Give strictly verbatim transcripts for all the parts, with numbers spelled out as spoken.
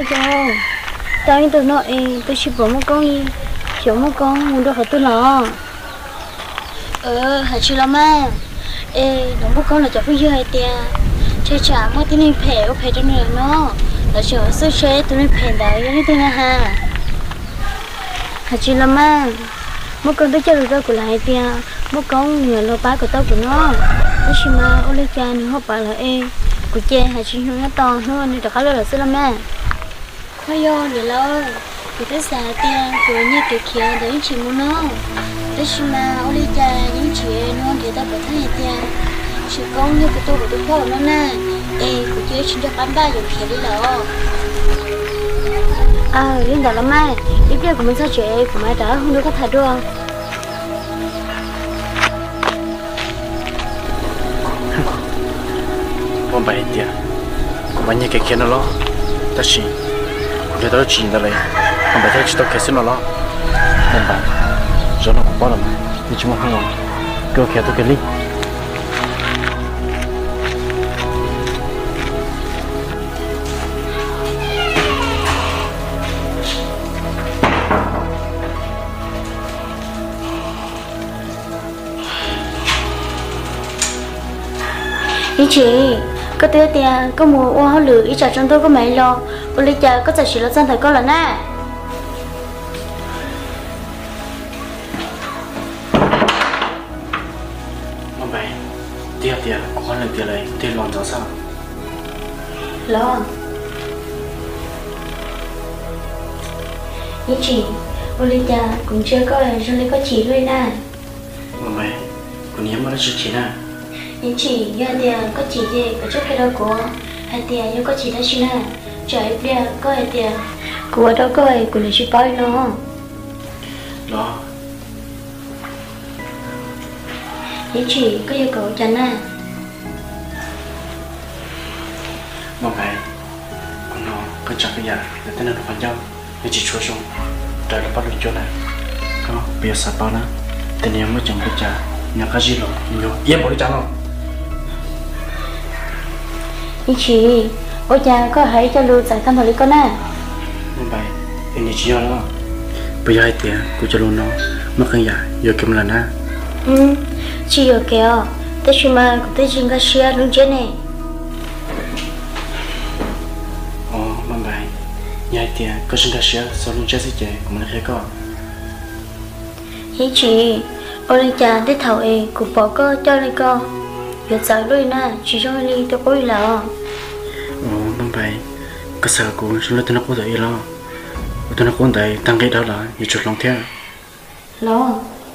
cho tao như tụi nó ê tôi chỉ bỏ một con đi chỉ một con muốn được hết tôi lo ờ hãy chịu lắm à ê nó một con là cho bây giờ hay tiền chơi chả mất tiếng phèo phèo cho nữa nó là chờ sơ chế tụi nó phèo đấy như thế nào ha hãy chịu lắm à một con tôi chơi được đâu của lại tiền một con nhờ lo bá của tao của nó tôi chỉ mà ô lê cha nữa họ bảo là ê của chè hãy chịu nó to hơn nên được khá là sơ lắm à thôi vô để lo thì cái xà tiền của như kiểu kia đấy chỉ muốn nó tôi chỉ mà ô lê cha những chuyện nó để tao phải thấy tiền chỉ con như cái tôi của tôi khó nó nè ê của chơi chỉ cho bán ba dùng kia đi lo à liên đạo lắm ai tiếp theo của mình sao chuyện của mày đã không được có thay được con bảy tiền con bảy như cái kia nó lo ta chỉ để tao chỉ ra đây con bảy thấy chỉ tao cái xin nó lo con bảy rồi nó cũng bao lắm nhưng chúng không ngon cơ kia tôi cái ly ý chị có tiêu tiền có mua ô hao lử ý trả trong tôi có mấy lo ô lý cha có trả chỉ là dân thời có là nè con bảy tiêu tiền có lần tiền này tiền loạn rồi sao lo ý chị ô lý cha cũng chưa có cho nên có chỉ luôn nè con bảy con nhớ mà nó chỉ chỉ nè những chỉ như tiền có chỉ gì có chút cái đâu của hai tiền như có chỉ đó chứ nè trời tiền có hai tiền của đâu có ai của người chỉ bao nó đó những chỉ có yêu cầu chẳng nè một ngày con nó có chắc cái nhà để tên nó phải nhau để chỉ chúa xuống trời nó bắt được chỗ này có bây giờ sao bao nữa tên em mới chẳng biết trả nhà cái gì rồi nhiều yên bỏ đi trả không ý chị ôi cha có hãy cho lưu giải thăm hợp lý con nè không phải em chỉ cho đó bây giờ hai tiền cô cho luôn nó mất cái nhà giờ kiếm lần ha ừ chị ở kìa tôi chỉ mà cũng tôi chỉ có xe luôn chứ này ồ không phải nhà hai tiền có sinh cái xe sau luôn chết gì chứ cũng là cái có ý chị ôi lên cha để thầu ấy cũng bỏ cơ cho lên con giờ giải luôn nè chỉ cho đi tôi có là ồ không phải cái sao cô chúng tôi nó có thể lo tôi nó có thể tăng cái đó là như chút lòng theo lo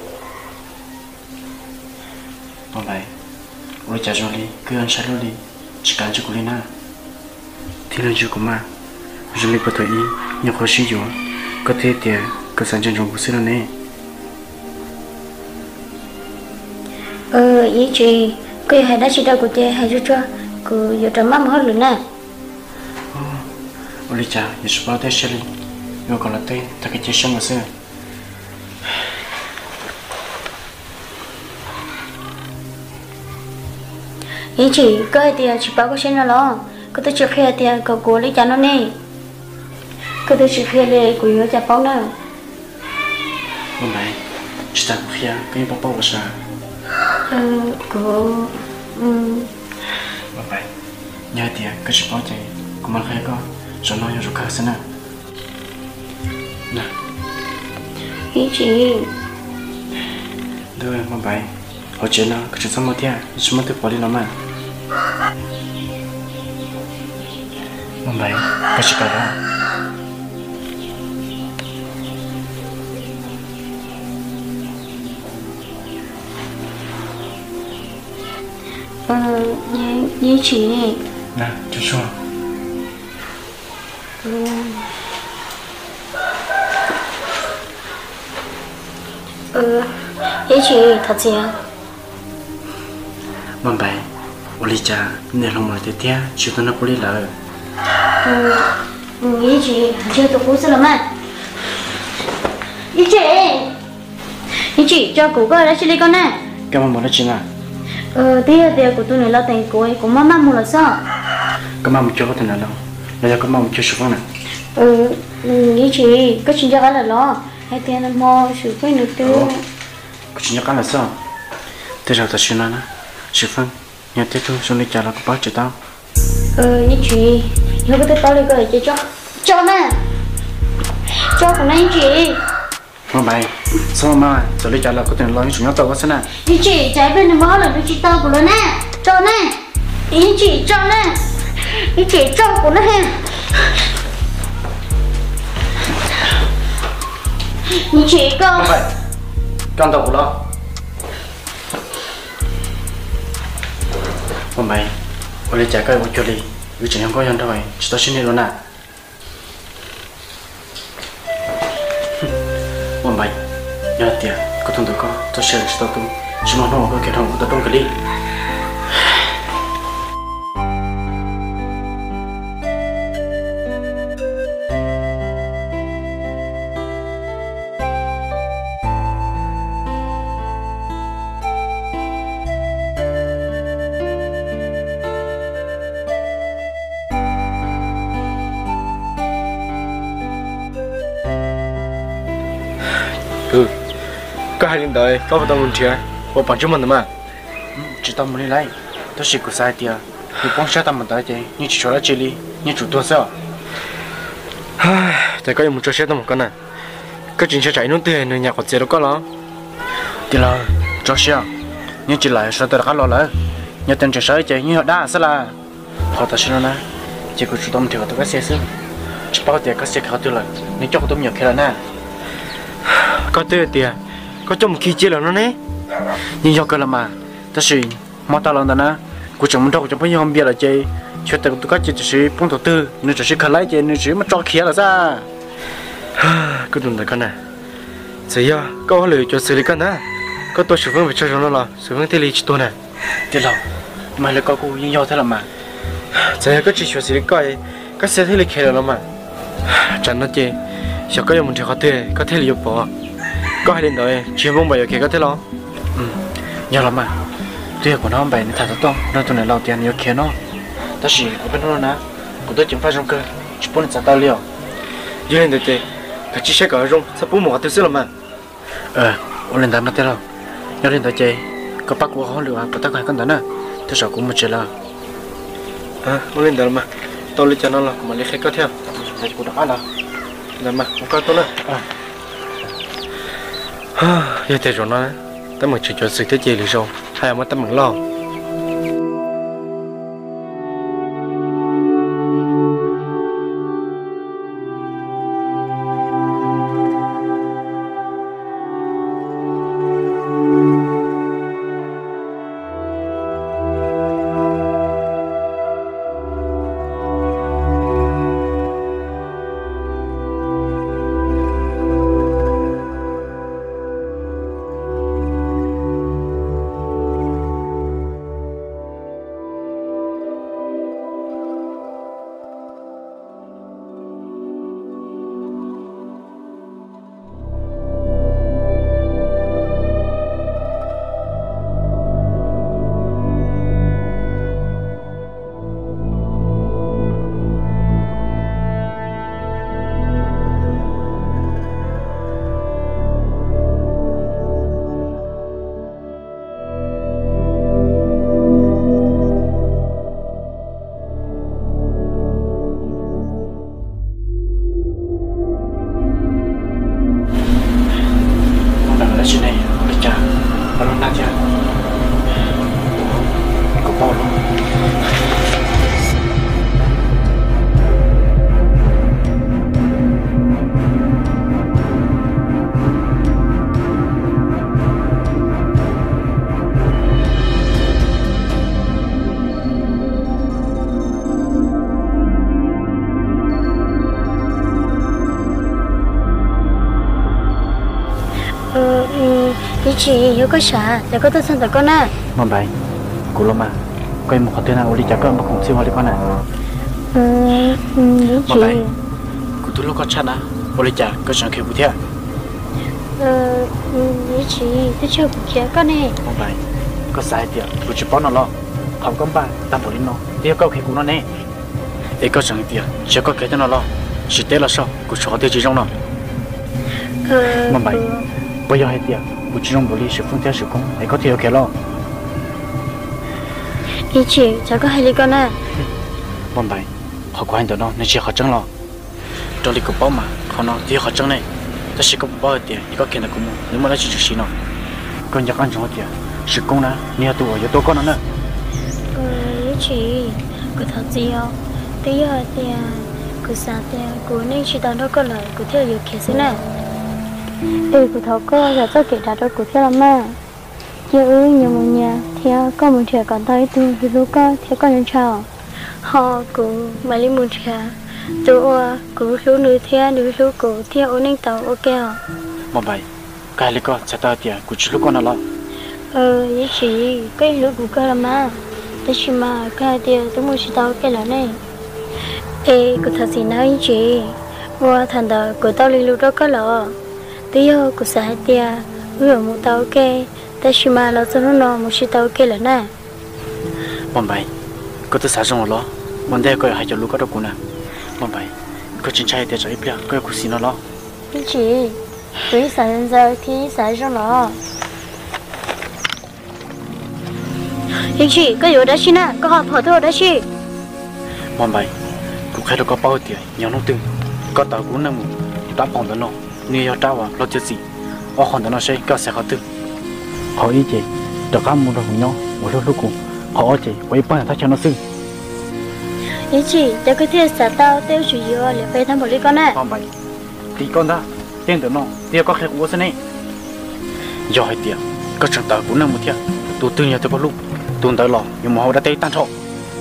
không phải ôi cha cho đi cứ ăn sáng đi chỉ cần cho cô lên na thì lên cho cô mà rồi mình có thể ý nhiều khó sử dụng có thể tiền có sản phẩm trong cuộc sống này ờ ý chị cái hay đã chỉ đâu của chị hay cho cho cứ giờ trầm mắm hết rồi nè ôi cha giờ số bao thế xe đi rồi còn là tên ta cái chiếc xe mà xe ý chị cái tiền chỉ bảo có xe nào lo có tôi chưa khai tiền có cô lấy trả nó nè có tôi chưa khai lấy của yêu trả bao nào hôm nay chỉ ta cũng khai cái bao bao sao ờ cô ừ hôm nay nhà tiền cái chỉ bao chạy cũng mang khai có rồi nói rồi khác thế nào nè ý chị đưa hôm nay họ chơi nó cái chuyện sao mà thế sao mà tự bỏ đi nó mà hôm nay cái chỉ cả đó ờ như như chị này nè chú cho ừ. ừ ý chị thật gì à mầm bảy oli cha nên lòng nói thế thế chưa tôi nó có lý lỡ ừ ừ ý chị chưa tôi cũng sẽ làm ăn ý chị ý chị cho cụ coi đã chỉ lấy con nè cái mà muốn nó chỉ là ờ tiếc tiếc của tôi này là tiền của ấy của mama mua là sao cái mà mình chưa có thể nào đâu là cái mà mình chưa số này ừ nghĩ chị có chuyện cho cái là lo hay tiền là mò sự cái nữa tư có chuyện cho cái là sao thế rồi ta xin nó nè sư phân nhà tiếp thu xong đi trả là có báo cho tao ừ nghĩ chị nhớ cái tao lấy cái cho cho nè cho của này chị mà mày sao mà giờ đi trả là có tiền lo những chuyện nhỏ tao có thế nào nghĩ chị trái bên này mò là nó chị tao của nó nè cho nè ý chị cho nè ý chị cho của nó ha ý chị cơ không phải con tao của nó mà mày ở đây trả cái một chỗ đi vì chuyện không có nhân đâu mày chỉ tao xin đi luôn à mà mày nhớ tiền có thằng tao có tao sẽ chỉ tao tu chỉ mong nó có cái thằng tao trong cái đi ừ có hai lần đời có một tàu luôn chưa bộ bản chúng mình mà chỉ tao muốn đi lại tao chỉ có sai tiền thì bông xe tao mình tới chứ nhưng chỉ cho nó chơi đi nhưng chủ tua sao tại có một trò xe tao một con này cái chuyện xe chạy nó tiền người nhà có tiền đâu có lo thì là cho xe nhưng chỉ lại sao tao đã lo lỡ nhưng tiền chỉ sai chứ nhưng họ đã sao là họ tao xin nó nè chỉ có chủ động thì họ tao cái xe xứ chỉ bao tiền cái xe họ tao là nên cho tao nhiều khi là nè có tiền tiền có cho một khi chia là nó nè nhưng do cái là mà ta chỉ mà ta làm đó nè của chồng mình đâu cho bây giờ không biết là chơi cho tao tao chỉ chỉ phong đầu tư nên chỉ khởi lại chơi nên chỉ mà cho kia là sao cái đồn đại con này giờ ya có lời cho xử lý con á có tôi sử dụng về cho nó là sử dụng thế lý chỉ tôi này thì là mà là có cô nhưng do thế là mà giờ có chỉ cho xử lý coi có sẽ thế lý kia là mà chẳng nó chơi sao có một trường có thể có thể liều bỏ có hai lần rồi chuyên môn bây giờ có thể lo ừ nhớ lắm mà tuy của nó bày nó thật tốt nên tụi này lao tiền nhiều kia nó ta chỉ của bên nó nè của tôi chỉ phải trong cơ chỉ muốn trả tao liều giờ hiện tại cái chỉ sẽ có trong sắp bốn một tiêu xíu mà ờ ôn lên tao nó thế nào nhớ lên tao chơi có bác của họ lừa và tất cả con đó nè tôi sợ cũng một chuyện là à ôn lên đó mà tôi lấy cho nó là mà lấy khách có theo tôi cũng đã là là mà không có tốt nữa à giờ thì rồi nó tao mà chỉ cho sự thế gì được rồi hay mà tao mừng lo chị hiểu có sợ để có tôi xin tao con à mà vậy cô lo mà coi một hộp tiền nào đi trả con mà cũng siêu hoa đi con này ừ ừ chị mà vậy cô tôi lúc có chăn à đi trả có chẳng kêu bút thế ờ ừ chị tôi chưa bút trả con này mà vậy có sai tiền cô chỉ bỏ nó lo không có ba ta bỏ đi nó đi câu khi cũng nó nè để có chẳng tiền chỉ có cái cho nó lo chỉ té là sao cô cho tới chỉ trong nào ờ mà mày bây giờ hay tiệt cô chỉ trong bộ lý sự phương tiện sự công để có thể lo ý chị cháu có hay đi con à mà mày họ có anh đó nên chỉ họ trắng lo trong đi cục bao mà họ nói thì họ trắng này ta chỉ có bao tiền thì có kiện là cũng nếu mà nó chỉ chỉ nó con nhắc anh trong tiền sự công nè nia tụ ở tôi con nữa ờ ý chị cô thật gì không bây giờ thì cô sao thì cô nên chỉ tao đâu có lời cô theo yêu kia xí nè ừ cô thấu cô giờ tôi kể ra đâu cô theo làm mà giờ ơi nhiều một nhà theo con một trẻ còn tay tôi thì lúc con theo con nhân chào họ cô mà đi một trẻ tôi cô lúc nữ theo nữ lúc cô theo ôn ninh tàu ok à mà mày cái này con sẽ tao tiền cô chỉ lúc con nào ờ ý chị cái lúc cô cơ làm mà tôi chỉ mà cái tiền tôi muốn chỉ tao cái là này ê cô thật gì nói chị qua thành đó cô tao đi lúc đó có lọ bây giờ cô sẽ tiền vừa một tao ok ta chỉ mà là cho nó nó một chỉ tao ok là nè bọn mày cô tôi xả xong rồi lo bọn đây coi hai chỗ lúc có đâu cũng nè bọn mày cô chính trai thì cho ít bia coi cô xin nó lo chị tôi xả lên giờ thì xả xong nó ý chị có yếu đó chị nè có họp hỏi thôi đó chị bọn mày cô khai đâu có bao tiền nhiều nông tư có tao cũng nằm đã phòng đó nó nhiều tao à lo chết gì ở hòn đó nó sẽ có sẽ khó tư họ ý chị được các môn đồ của nhau một lúc lúc cùng họ chị quay bao nhiêu cho nó xưng ý chị để có thể xả tao tiêu chủ yếu là phải thăm một lý con này bọn mày tí con đó tiền đó nó tiêu có khai của thế này do hai tiền có chẳng tao cũng nằm một thiệt tôi tự nhiên tôi có lúc tôi tới lò nhưng mà họ đã tay tan thọ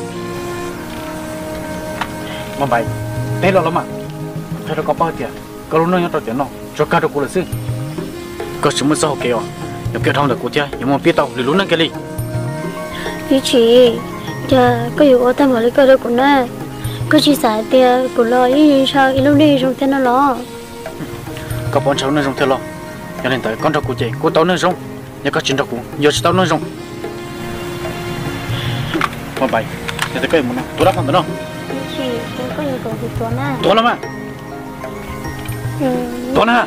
bọn mày tay lò lắm mà phải nó có bao tiền có lúc nó nhớ tiền nó cho cả được của là xưng có chúng mới sao kêu nếu kêu thông được của cha nhưng mà biết tao lười luôn năng cái gì ý chị giờ có yếu ở thăm một lý con đâu cũng nè có chỉ xả tiền của lo ý sao ý lúc đi trong tên nó lo có bọn cháu nó dùng theo lo cho nên tới con trâu của chị của tao nó dùng nhớ có chuyện trâu của giờ tao nó dùng mà bài để tới cái một nó tôi đã phòng được không ý chị tôi có yêu cầu thì tôi nè tôi lắm à tôi nè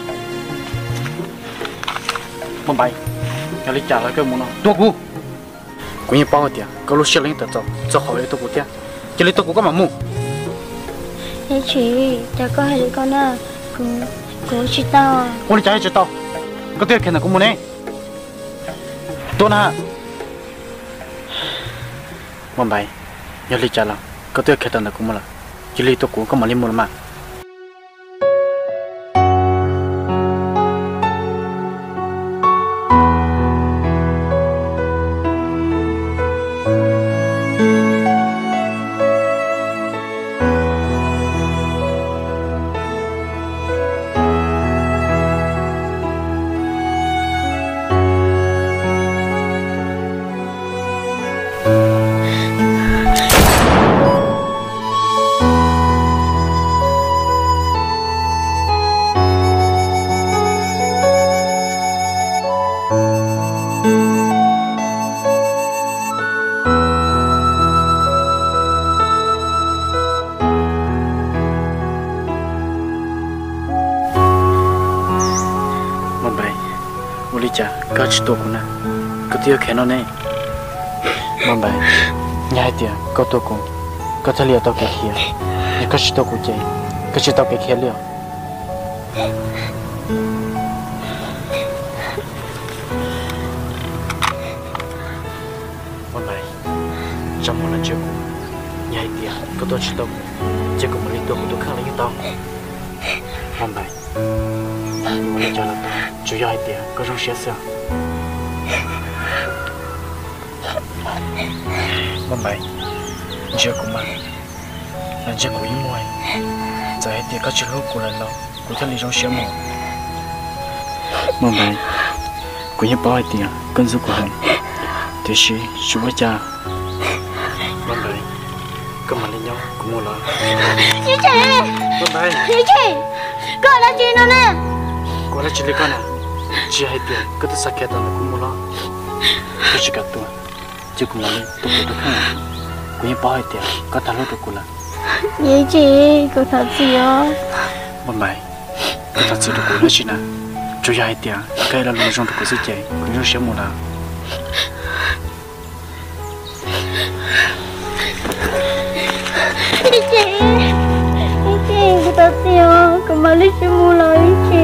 mà bài giờ lấy trả lại cái một nó tôi của cũng như bao tiền có lúc xe lên tới cho cho hỏi tôi của tiền chỉ lấy tôi của các mà mua ý chị giờ có hai lý con nè cô cô chỉ tao à cô đi chạy cho tao có tiền khen là cũng muốn nè tôi nè mà bài giờ lấy trả lại có tiền khen là cũng muốn là chỉ lấy tôi của các mà lấy mua mà có chỉ tôi cũng nè có tiêu khen nó nè mà bài nhai tiền có tôi cũng có thể liều tao cái kia nhưng có chỉ tôi cũng chơi có chỉ tao cái kia liều mà bài trong một lần trước nhai tiền có tôi chỉ tôi chỉ có một lần tôi của tôi khác là như tao mà bài một lần cho là tao chủ yếu hai tiền có trong xe sao mà mày chưa cũng mà là chưa có ý mua giờ hết thì có chuyện lúc của lần lâu của thân lý trong xe mỏ mà mày của những bao tiền cân giúp của hắn thì chỉ chú với cha mà mày có mà lên nhau cũng mua lại như chị mà mày như chị con là chị nó nè con là chị lấy con à chị hay tiền cứ tự sạc kẹt tao cũng mua lại tôi chỉ cả tôi chứ cũng là lên tôi cũng tôi không cũng như bao tiền có thằng lúc được cũng là vậy chị cô thật gì á một mày cái thật sự được của nó chị nè cho dài tiền cái là luôn trong được của sự chạy cũng như sẽ một là chị chị cô thật gì á cô mà lấy chị mua lại chị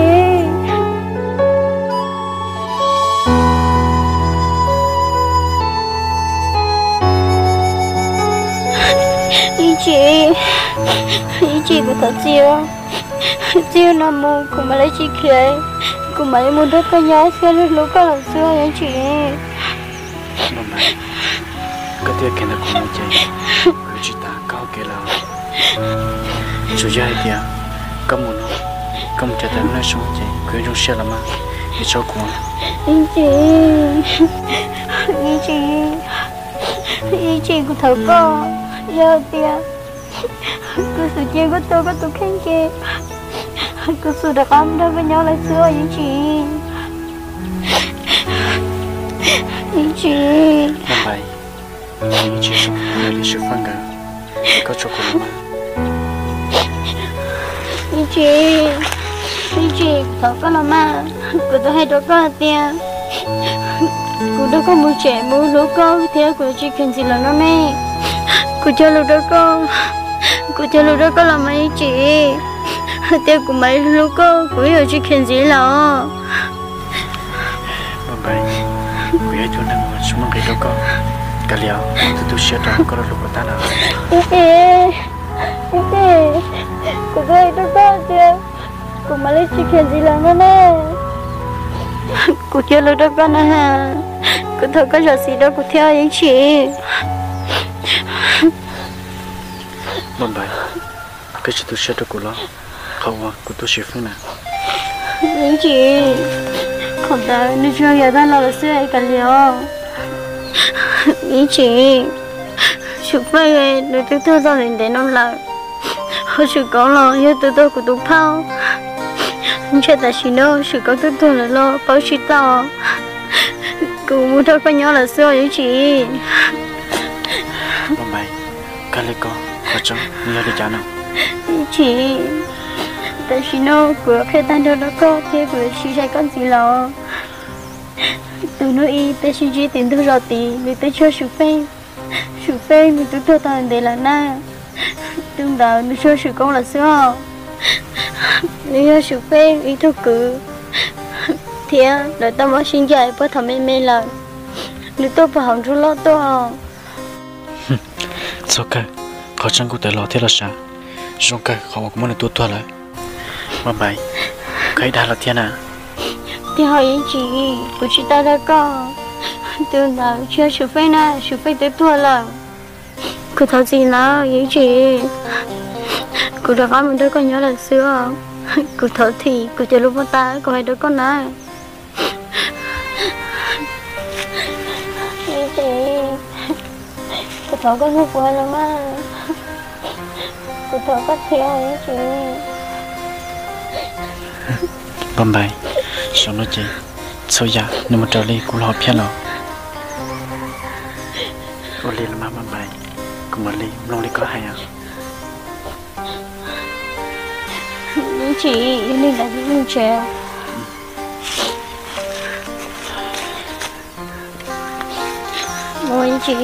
chị ý chị của thật chiêu chiêu nằm mù cùng mà lấy chị kia cùng mà lấy muốn đất cái nhá xem lúc có làm xưa vậy chị mà mày cái tiền cái nào cũng muốn chạy cứ chỉ ta cao cái là cho dài tiền cầm một nó cầm cho ta nói xong chạy cứ trong xe làm mà để cho cùng ý chị ý chị ý chị của thật con giờ tiền cứ sự chơi của tôi có tôi khen chị cứ sự đặc âm đó với nhau lại xưa vậy chị vậy chị mà mày ý chị xong là lịch sử phân cả có cho cùng mà vậy chị vậy chị thật có là mà cứ tôi hay đó có tiền cứ đó có mua trẻ mua lúa con theo của chị khen gì là nó mẹ cứ cho lúc đó con cứ cho lúc đó con làm mấy chị tiêu của mấy lúc con cứ hiểu chị khen gì là mà mày cứ ai cho năng mà xuống cái đó con cái liao tôi tôi sẽ cho có lúc của ta nào ê ê cứ cái đó con tiêu của mấy lúc chị khen gì là nó nè cứ cho lúc đó con à cứ thôi có trò gì đâu cứ theo vậy chị Mày bài cái chuyện tôi sẽ được của nó không à của tôi sẽ phương nào những chị không ta nếu chưa giờ ta là xưa ấy cả liều những chị chụp phơi được tôi tôi ra đến để nó là họ chỉ có lo như tôi tôi của tôi phao chưa ta chỉ đâu chỉ có tôi tôi là lo bao chỉ to cũng muốn thôi phải nhớ là xưa những chị Mày bài cái lấy con có trong nhớ đi chán nào chị tại chị nó của khi ta đâu đó có thế của chị trai con gì lo từ nó y tại chị chỉ tiền tôi rồi thì vì tôi cho sự phê sự phê vì tôi tôi toàn để là na tương đạo nó cho sự con là sao nếu sự phê ý tôi cứ thì đợi tao mới sinh dạy với thằng mẹ mẹ là nếu tôi phải học chú lo tôi sao cái khó chăng của tôi lo thế là sao xong cái họ cũng muốn tôi thua lại mà mày cái đã là thế nào thì hỏi chị của chị ta đã có tương đạo chưa sự phê na sự phê tới thua là cứ thao gì nào vậy chị cứ được ăn mình đứa con nhớ là xưa cứ thở thì cứ chờ lúc ta có hai đứa con này vậy chị cứ thở có ngủ quên lắm mà cứ thở có theo vậy chị bấm bài xong nó chị sao giờ nếu mà trở đi cũng lo偏rồi ô li là má bấm bài cũng mà li long li có hay à những chị nên là những trẻ ôi chị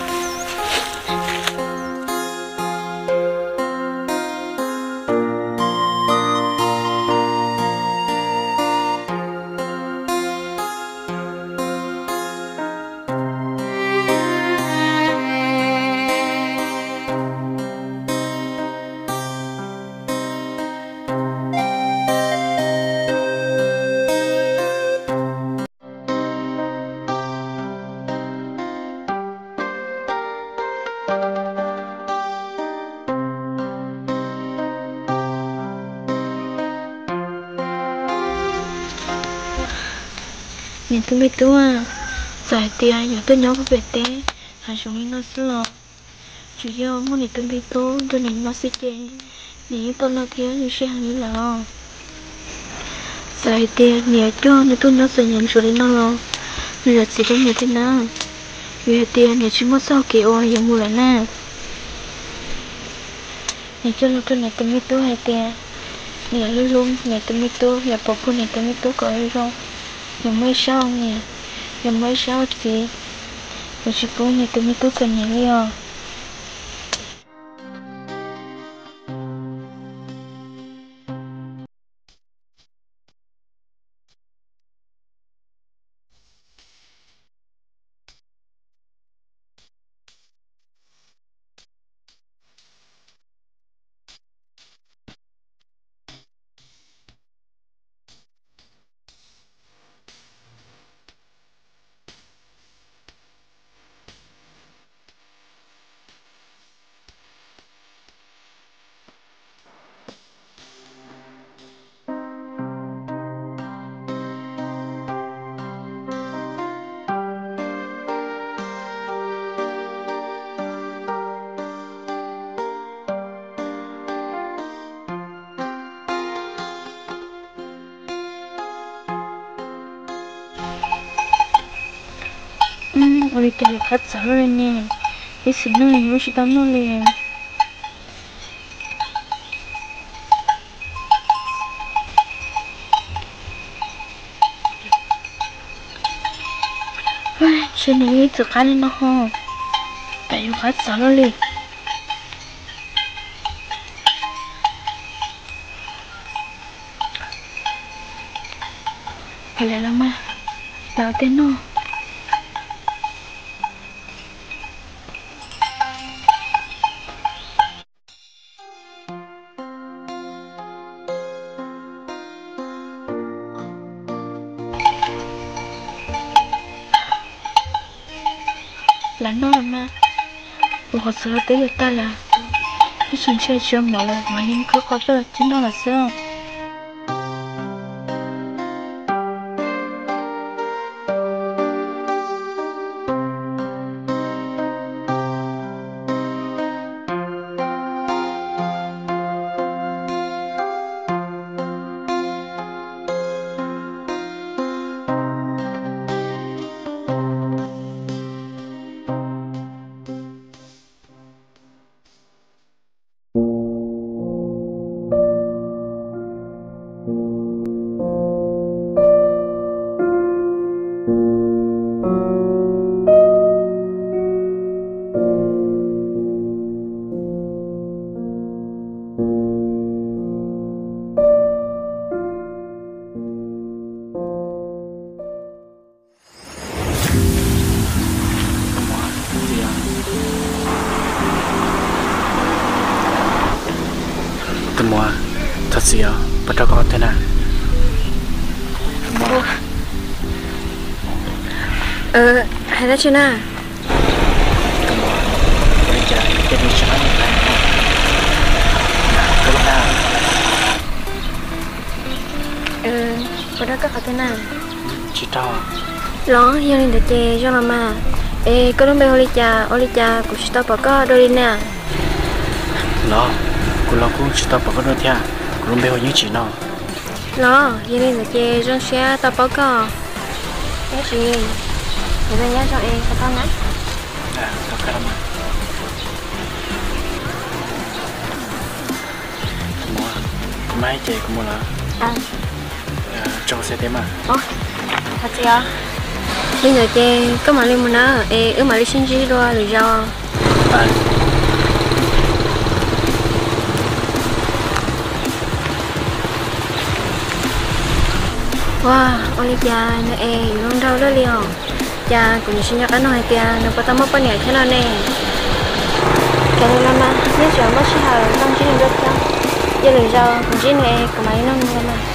nhìn tôi biết tôi à giải tiền nhiều tôi nhớ có về té hai chúng mình nó sẽ lo chủ yếu muốn nhìn tôi biết tôi tôi nhìn nó sẽ chơi nhìn tôi lo thiếu như xe như là giải tiền nhiều cho nên tôi nhớ sẽ nhận số đến nó lo bây giờ chỉ có nhiều thế nào về tiền nhiều chỉ mất sau kiểu ai giống lại nè này cho lúc này tụi mi tú hay tiền nè luôn luôn nè tụi mi tú nhà bố phụ nè tụi mi tú có đi rồi nhà mới sau nè nhà mới sau thì nhà chị cũng nè tụi mi tú cần nhà đi à 우리 길 같이 살려니 이 신랑이 무시 담놀래 신랑이 들어가는 너 배우 같이 살려니 그래 lama tao tên nó là nó mà một sự tới được ta là cái chuyện chơi chưa mở là mà nhưng cứ có cho là chính nó là sao Mùa thật sự bắt đầu có thế nào Mùa ờ hay là chưa nào Mùa bây giờ cái đi chơi này các bạn nào ờ bắt đầu có thế nào chỉ to nó hiện lên được chơi cho nó mà ê có lúc bây giờ cha oli cha cũng chỉ tao bảo có đôi đi nè nó cô lo cũng chỉ tao bảo có đôi thia cô luôn bây giờ như chỉ nó nó hiện lên được chơi cho xe tao bảo có cái gì để bây giờ cho em có con nè à có cái mà mua mai chơi cũng mua là à trong xe thế mà ồ thật gì à bây giờ chơi có mà lên một nó ê ư mà đi xin gì rồi rồi do à wow oli cha nó ê luôn đâu đó liền cha cũng xin nhắc anh nói tia nó có tao mất bao nhiêu thế nào nè cái này là mà nhớ chuyện mất xí hào trong chỉ được cho giờ rồi do cũng chỉ này cũng mấy năm rồi mà